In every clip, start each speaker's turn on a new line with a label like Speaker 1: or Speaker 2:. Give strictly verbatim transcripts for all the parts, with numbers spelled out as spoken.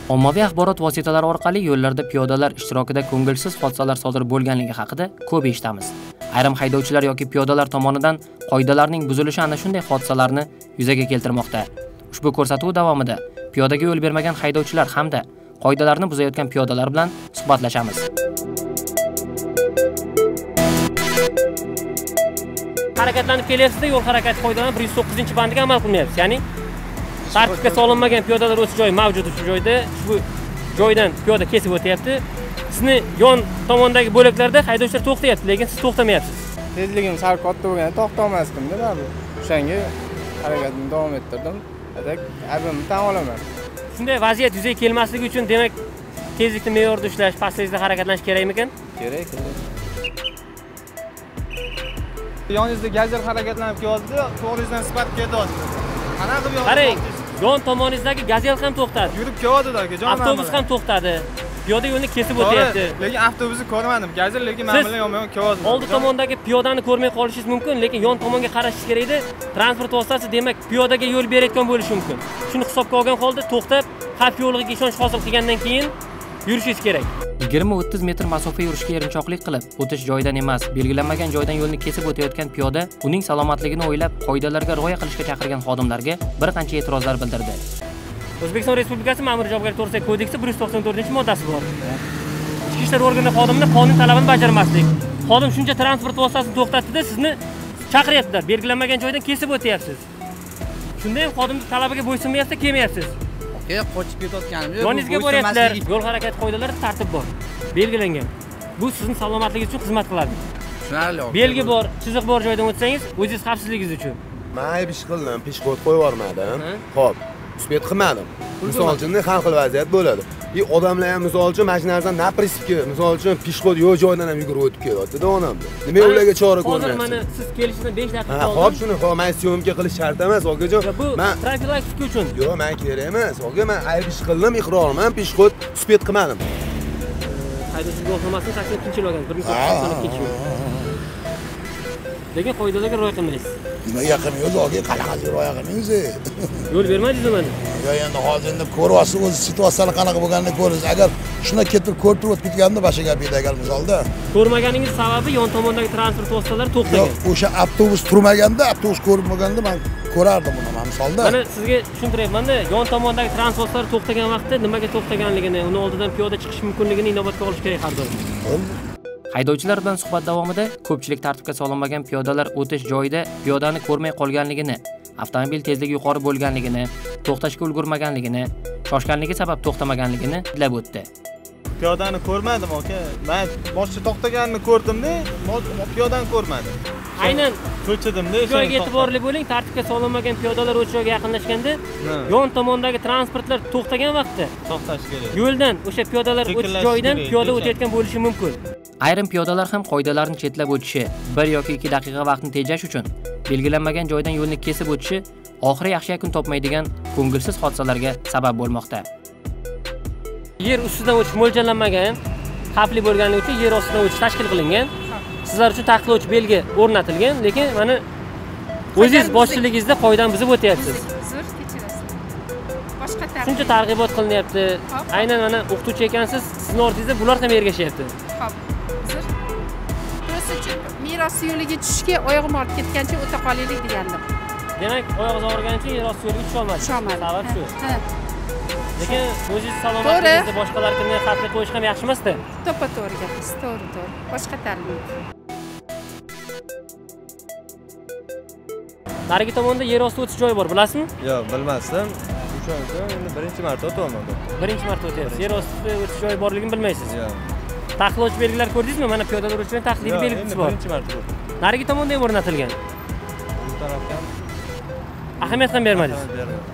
Speaker 1: Ommaviy axborot vositalari orqali yo'llarda piyodalar ishtirokida ko'ngilsiz hodisalar sodir bo'lganligi haqida ko'p eshitamiz. Ayrim haydovchilar yoki piyodalar tomonidan qoidalarning buzilishi ana shunday hodisalarni yuzaga keltirmoqda. Ushbu ko'rsatuv davomida piyodaga yo'l bermagan haydovchilar hamda qoidalarni buzayotgan piyodalar bilan suhbatlashamiz. Harakatlanib kelyapsizda, yo'l harakati qoidalari bir yuz to'qqizinchi bandiga amal qilmayapsiz. Ya'ni tartibga solinmagan piyodalar o'tish joyi mavjud shu joyda, shu joydan piyoda kesib o'tyapti. Sizni yon tomondagi bo'laklarda haydovchilar to'xtayapti, lekin siz to'xtamayapsiz.
Speaker 2: Tezligim sal katta bo'lganda to'xtamasdim-da, baribir. O'shanga harakatimni davom ettirdim. Adak aybimni tan olaman.
Speaker 1: Shunday vaziyat yuzaga kelmasligi uchun, demak, tezlikni me'yorda ushlash, pastlikda harakatlanish kerakmikan?
Speaker 2: Kerak, kerak. Yoningizda gazel harakatlanib kelyapti, to'g'ringizdan sipatib ketyapti. Qanaqa qilib yo'q?
Speaker 1: Qarang, yon tomoningizdagi gazel ham to'xtadi.
Speaker 2: Yurib kelyapti-da, jon.
Speaker 1: Avtobus ham to'xtadi. Piyoda yo'lni kesib o'tyapti.
Speaker 2: Lekin avtobusni ko'rmadim. Gazel lekin men bilan yonma-yon kelyapti.
Speaker 1: Oldi tomondagi piyodani ko'rmay qolishingiz mumkin, lekin yon tomonga qarashingiz kerak edi. Transport vositasi, demak, piyodaga yo'l berayotgan bo'lishi mumkin. Shuni hisobga olgan holda to'xtab, xavf yo'qligiga ishonch hosil qilgandan keyin yurishingiz kerak. yigirma o'ttiz metr masofa yurishga erinchoqlik qilib, o'tish joyidan emas, belgilanmagan joydan yo'lni kesib o'tayotgan piyoda uning salomatligini o'ylab, qoidalarga rioya qilishga chaqirgan xodimlarga bir qancha e'tirozlar bildirdi. O'zbekiston Respublikasi Ma'muriy javobgarlik to'g'risidagi kodeksi bir yuz to'qson to'rtinchi moddasi bor. Ichki ishlar organi xodimini qonun talabini bajarmaslik. Xodim shuncha transport vositasini to'xtatdi-da, sizni chaqiryaptilar. Belgilanmagan joydan kesib o'tyapsiz. Shunda ham xodimning talabiga bo'ysunmayapsiz, kelmayapsiz.
Speaker 3: Ey, qochib ketayotganim yo'q.
Speaker 1: Yoningizga boryaptilar. Yo'l harakati qoidalari tartib bor. Belgilangan. Bu sizning salomatligingiz uchun xizmat qiladi.
Speaker 3: Tushunarli.
Speaker 1: Belgi bor, chiziq bor joydan o'tsangiz, o'zingiz xavfsizligingiz uchun.
Speaker 4: Men ayb ish qildim, peshxod qo'yib yubormadim. Xo'p, uspet qilmadim. Misol uchun har xil vaziyat bo'ladi. И odamlar ham misol uchun mashinlardan na prinsipga, misol uchun peshxod yo'q joydan ham yugurib o'tib kelyapti-da onamda. Nima ularga chora ko'rmayapsiz?
Speaker 1: Hozir mana siz kelishdan besh daqiqa
Speaker 4: oldin. Ha, xo'p, shuni xo'p, men syomka qilish shart emas, okajon.
Speaker 1: Men profilaktika uchun.
Speaker 4: Yo'q, men kerak emas. Oga, men ayb ish qildim, iqrorman, peshxod uspet qilmadim.
Speaker 1: Haydovchi guvohnomasini sakson ikkinchi yil olgan, bir ming to'qqiz yuz sakson ikkinchi yil. Lekin qoidalarga rioya qilmaysiz.
Speaker 5: Nima yaqin yo'l olgan, qanaqa rioya qilmaysiz?
Speaker 1: Yo'l bermadingiz mana.
Speaker 5: Yo, endi hozir endi ko'ryapsiz, o'zi situatsiya qanaqa bo'lganini ko'ringiz. Agar shuna ketib ko'rib turib ketganda boshqa gap edi agar misolda.
Speaker 1: Ko'rmaganingiz sababi yon tomondagi transport vositalari to'xtagan.
Speaker 5: Yo'q, o'sha avtobus turmaganda, avtobus ko'rinmaganda men ko'rardim buni men misolda.
Speaker 1: Mana sizga tushuntiryapman-da, yon tomondagi transport vositalari to'xtagan vaqtda nimaga to'xtaganligini, uni oldidan piyoda chiqish mumkinligini inobatga olish kerak har doim. Haydovchilar bilan suhbat davomida ko'pchilik tartibga solinmagan piyodalar o'tish joyida piyodani ko'rmay qolganligini, avtomobil tezligi yuqori bo'lganligini, to'xtashga ulgurmaganligini, shoshganligi sabab to'xtamaganligini bilib o'tdi.
Speaker 2: Piyodani ko'rmadim, aka. Men boshqa to'xtaganini ko'rdim-da, piyodani ko'rmadim.
Speaker 1: Aynan
Speaker 2: ko'chadimda,
Speaker 1: joyga e'tiborli bo'ling, tartibga solinmagan piyodalar o'tish joyiga yaqinlashganda, yon tomondagi transportlar to'xtagan vaqtda
Speaker 2: to'xtash kerak.
Speaker 1: Yo'ldan o'sha piyodalar o'tish joyidan piyoda o'tayotgan bo'lishi mumkin. Ayrim piyodalar ham qoidalarni chetlab o'tishi, bir yoki ikki daqiqa vaqtni tejash uchun belgilanmagan joydan yo'lni kesib o'tishi oxiri yaxshi yakun topmaydigan ko'ngilsiz hodisalarga sabab bo'lmoqda. Yer ustidan o'tish mo'ljallanmagan, xavfli bo'lganligi uchun yer ostidan o'tish tashkil qilingan. Sizlar uchun taqiqlovchi belgi o'rnatilgan, lekin mana o'zingiz boshchiligingizda qoidani buzib o'tyapsiz.
Speaker 6: Uzr, kechirasiz. Boshqa tartib.
Speaker 1: Shuncha targ'ibot qilinyapti. Aynan mana o'qituvchi ekansiz, sizning ortingizda bular ham ergashyapti.
Speaker 6: Xo'p. Uzr. Prosta meros yo'liga tushishga oyog'im olib ketgancha o'ta qolaylik degandim.
Speaker 1: Demak, oyog'ingiz og'rigani uchun meros yo'liga tusha olmadingiz.
Speaker 6: Tusha olmadim.
Speaker 1: Sabab shu.
Speaker 6: Ha.
Speaker 1: Lekin o'zingiz salomatligingizda boshqalarga xavfga qo'yish ham yaxshi emas-da.
Speaker 6: To'ppa-to'g'ri gapsiz, to'g'ri-to'g'ri. Boshqa ta'lim.
Speaker 1: Narigi tomonda yer osti o'tish joyi bor, bilasizmi?
Speaker 2: Yo'q, bilmasdim. O'shanda endi birinchi marta o'tyapman.
Speaker 1: Birinchi marta o'tyapsiz. Yer ostida o'tish joyi borligini bilmaysiz.
Speaker 2: Yo'q.
Speaker 1: Taqiqlovchi belgilar ko'rdingizmi? Mana piyodalar uchun taqiqli belgisi bor.
Speaker 2: Birinchi marta ko'rdim.
Speaker 1: Narigi tomonda ham o'rnatilgan.
Speaker 2: Bu tarafdan
Speaker 1: ahamiyat ham bermadingiz.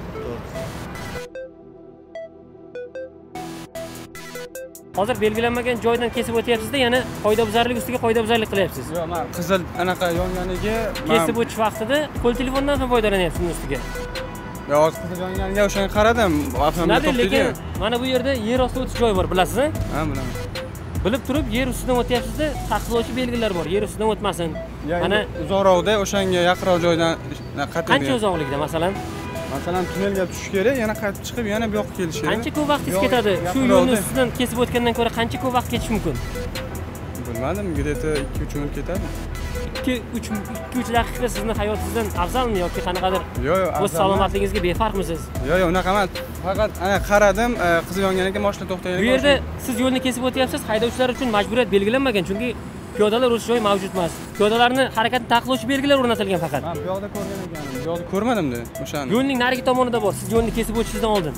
Speaker 1: Hozir belgilanmagan joydan kesib o'tyapsiz-da, yana qoidabuzarlik ustiga qoidabuzarlik qilyapsiz.
Speaker 2: Yo'q, men qizil anaqa yonganiga
Speaker 1: kesib o'tish vaqtida qo'l telefondan ham foydalanyapsiz uning ustiga.
Speaker 2: Yo'q, qizil yonganiga o'shani qaradim.
Speaker 1: Avtomobil to'xtaydi. Lekin mana bu yerda yer osti o'tish joyi bor, bilasizmi?
Speaker 2: Ha, bilaman.
Speaker 1: Bilib turib yer ustidan o'tyapsiz-da, taqiqlovchi belgilar bor, yer ustidan o'tmasin.
Speaker 2: Mana uzoqroqda o'shanga yaqinroq joydan
Speaker 1: qancha uzoqlikda masalan?
Speaker 7: Masalan, tunnelga tushish kerak, yana qaytib chiqib, yana bu yoqqa kelish kerak.
Speaker 1: Qancha ko'p vaqtingiz
Speaker 7: Yo'q,
Speaker 1: ketadi? Shu
Speaker 7: yaqin
Speaker 1: yo'lni
Speaker 7: oldi.
Speaker 1: ustidan kesib o'tgandan ko'ra qancha ko'p vaqt ketishi mumkin?
Speaker 7: Bilmadim, где-то ikki uch minut ketadi.
Speaker 1: ikki uch ikki uch daqiqa sizni hayotingizdan afzalmi yoki qanaqadir?
Speaker 7: Yo'q, yo'q,
Speaker 1: O'z salomatligingizga befarqmisiz?
Speaker 7: Yo'q, yo'q, unaqa emas. Faqat ana qaradim, qizi yongan ekan, mashina to'xtagan ekan.
Speaker 1: Bu yerda siz yo'lni kesib o'tyapsiz, haydovchilar uchun majburiyat belgilanmagan, chunki piyodalar o'tish joyi mavjud emas. Piyodalarni harakatni taqiqlovchi belgilar o'rnatilgan faqat.
Speaker 7: Men bu yoqda ko'rgan ekanman. Bu yoqda ko'rmadim-da o'shani.
Speaker 1: Yo'lning narigi tomonida bor. Siz yo'lni kesib o'tishingizdan oldin.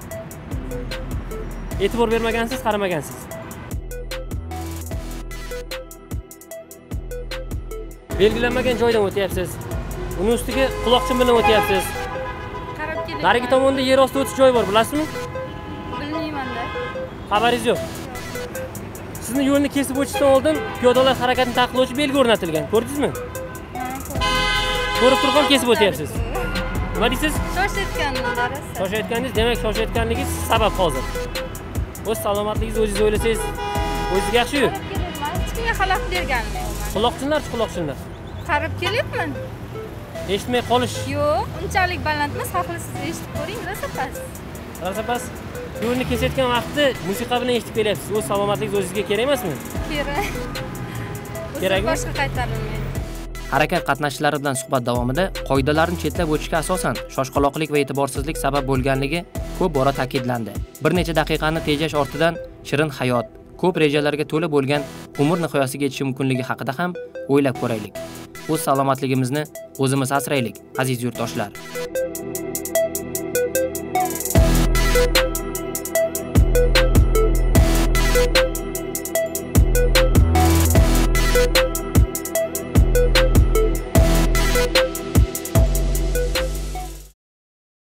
Speaker 1: E'tibor bermagansiz, qaramagansiz. Belgilanmagan joydan o'tyapsiz. Uni ustiga quloqchin bilan o'tyapsiz.
Speaker 8: Qarab keling.
Speaker 1: Narigi tomonda yer osti o'tish joyi bor, bilasizmi?
Speaker 8: Bilmayman-da.
Speaker 1: Xabaringiz yo'q. Sizni yo'lni kesib o'tishdan oldin piyodalar harakatini taqiqlovchi belgi o'rnatilgan. Ko'rdingizmi? Ko'rib turib ham kesib o'tyapsiz. Nima deysiz?
Speaker 8: Shoshayotgandim, rosa.
Speaker 1: Shoshayotganingiz, demak shoshayotganligingiz sabab hozir. O'z salomatligingizni o'zingiz o'ylasangiz, o'zingizga yaxshi-yu.
Speaker 8: Qarab kelyapman. Hech kimga xalaqit berganim yo'q.
Speaker 1: Quloqchinlar-chi, quloqchinlar.
Speaker 8: Qarab kelyapman.
Speaker 1: Eshitmay qolish.
Speaker 8: Yo'q, unchalik baland emas, xohlasiz eshitib ko'ring, rosa past.
Speaker 1: Rosa past. Yo'lni kesayotgan vaqtda musiqa bilan eshitib kelyapsiz. O'z salomatligingiz o'zingizga kerak emasmi?
Speaker 8: Kerak.
Speaker 1: Kerakmi?
Speaker 8: Boshqa qaytarilmaydi.
Speaker 9: Harakat qatnashchilari bilan suhbat davomida qoidalarni chetlab o'tishga asosan shoshqaloqlik va e'tiborsizlik sabab bo'lganligi ko'p bora ta'kidlandi. Bir necha daqiqani tejash ortidan shirin hayot, ko'p rejalarga to'la bo'lgan umr nihoyasiga yetishi mumkinligi haqida ham o'ylab ko'raylik. O'z salomatligimizni o'zimiz asraylik, aziz yurtdoshlar.